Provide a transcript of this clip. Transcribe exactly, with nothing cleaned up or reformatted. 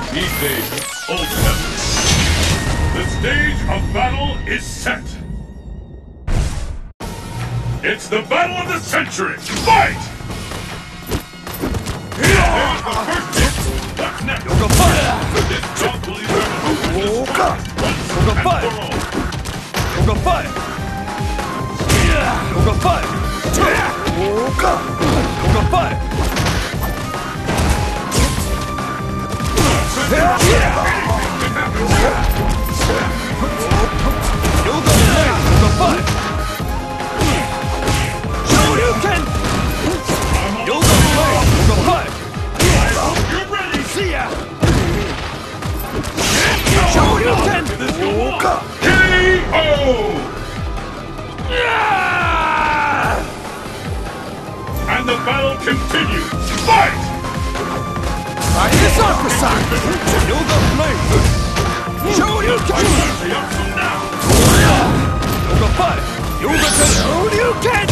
Evening, Old Heaven. The stage of battle is set. It's the battle of the century. Fight! There's the first hit. What's next? Yoga fight! This dog will either Yoga! Yoga fight! Yoga fight! Yoga fight! Yoga! Yoga fight! Yoga fight! Syouryuu! Yoga fight! Yoga fight! You're ready! See ya! Syouryuu! Yoga! K O! And the battle continues. Fight! Fight is opposite! Yoga blade! Syouryuu! I'm going to up from now. Yoga fight! Yoga Syouryuu!